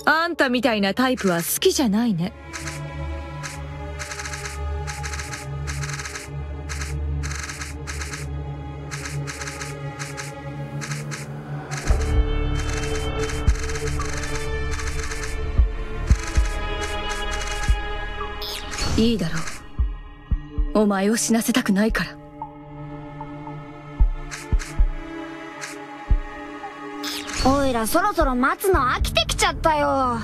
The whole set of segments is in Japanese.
あんたみたいなタイプは好きじゃないね。いいだろう。お前を死なせたくないから。 おいらそろそろ待つの飽きてきちゃったよ。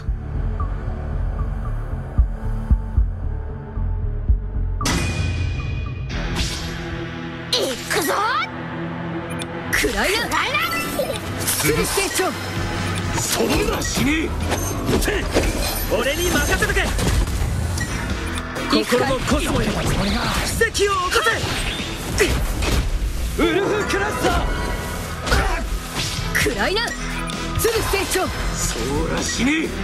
いくぞ。 くらいなすぐ成長。 そんな死に俺に任せとけ。心のコスモよ、奇跡を起こせ。ウルフクラッサくらいなすぐ成長。 そうらしに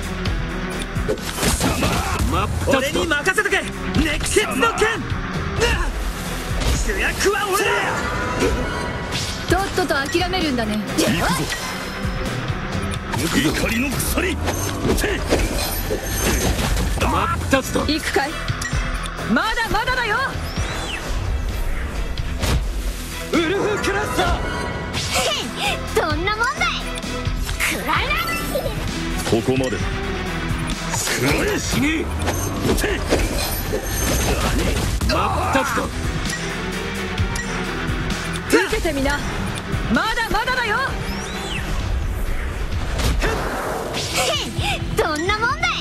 俺に任せとけ。熱血の剣。主役は俺だ。 とっとと諦めるんだね。 怒りの鎖真っ二つだ。 行くかい。まだまだだよ。 ウルフクラッサどんなもんだい。くらいな。 ここまで。くらえ死に真っ二つだ。 受けてみな。まだまだだよ。 どんなもんだい。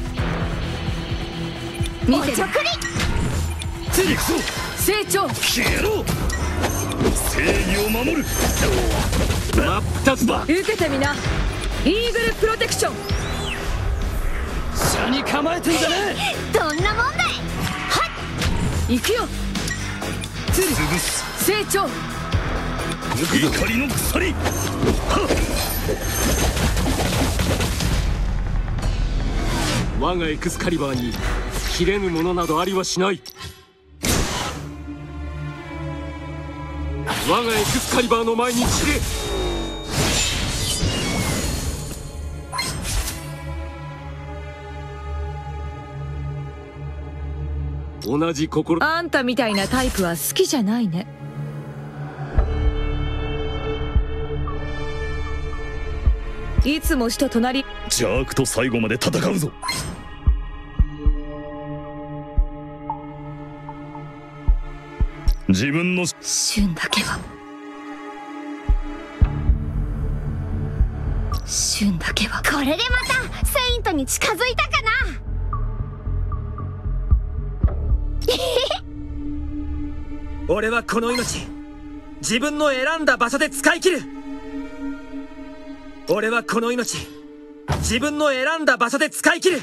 見てる。 おちょくり。 行くぞ成長。 消えろ。正義を守る。真っ二つだ。 受けてみな。イーグルプロテクション。 下に構えてんじゃねどんなもんだい。はっ行くよ。 え。潰す。 成長。 怒りの鎖。我がエクスカリバーに切れぬものなどありはしない。我がエクスカリバーの前に散れ。同じ心。 あんたみたいなタイプは好きじゃないね。いつも死と隣。 邪悪と最後まで戦うぞ。自分の瞬だけは瞬だけは。 これでまたセイントに近づいたかな。 俺はこの命自分の選んだ場所で使い切る。俺はこの命自分の選んだ場所で使い切る。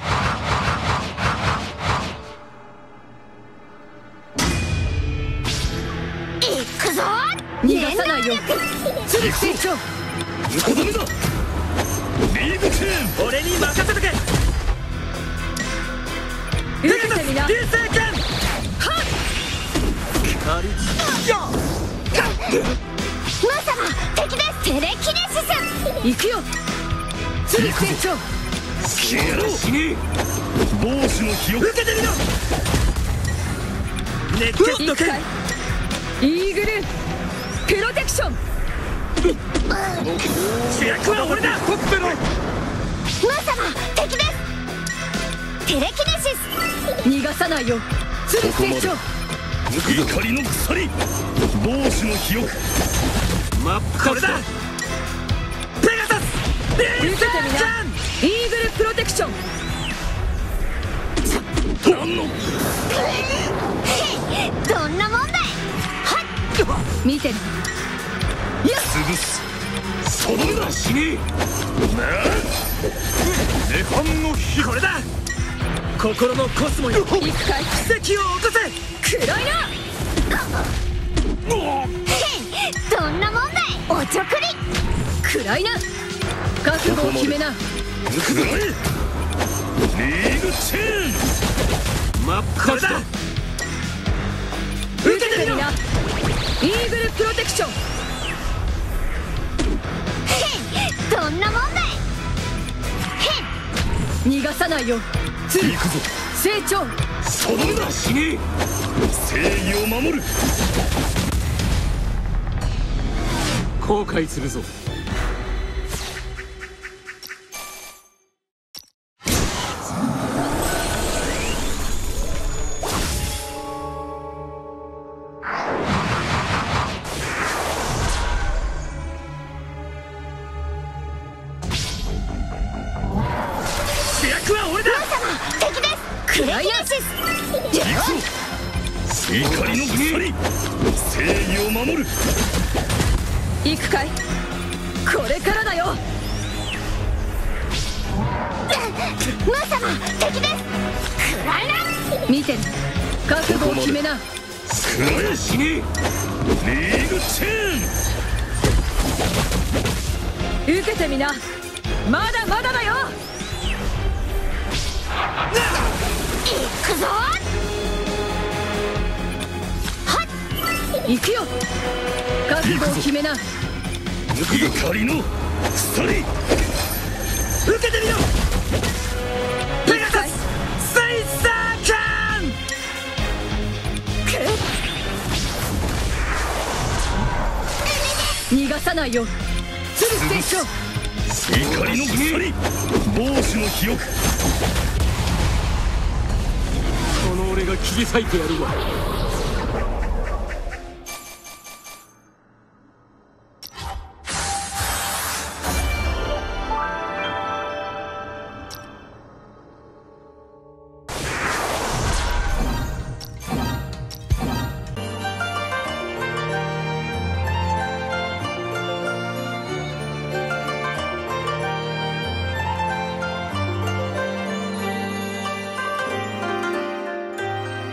いくぞ。 逃がさないよ。すぐ成長。 とどめだ。リーグチェーン。俺に任せとけ。 受けてみな。 流星剣。 はっムー様敵です。テレキネシス。 行くよ。すぐ成長。 消えろ。死に帽子の火を受けてみろ。熱血の剣。 イーグルプロテクション。 主役は俺だ。ほっぺろ。 ムー様敵です。テレキネシス。 逃がさないよ。すぐ成長。 怒りの鎖。帽子の火を真っ赤だ。ペガサス。 受けてみな。イーグルプロテクション。 何のどんなもんだい。 見てる。 潰す。そのだ。死に涅槃の火。これだ。心のコスモよ。 行くかい。 奇跡を起こせ。 くらいな。 どんなもんだい。おちょくり。 くらいな。覚悟を決めな。 リーグチェーン。真っ赤だ。 受けてみな。イーグルプロテクション。 どんなもんだい。 逃がさないよ。鶴行くぞ。 成長。 とどめだ。死ねえ。正義を守る。後悔するぞ。主役は俺だ。 敵です。クライアンシス。 行くぞ。怒りの鎖。正義を守る。 行くかい。これからだよ。 ムー様敵です。クライナ。 見てる。覚悟を決めな。 食らえ死ねえ。リーグチェーン。 受けてみな。まだまだだよ。 行くぞ。 行くよ。覚悟を決めな。 怒りの鎖。受けてみろ。ペガサスセイサーカン。 逃がさないよ。鶴成長。 怒りの鎖。帽子の肥沃。この俺が切り裂いてやるわ。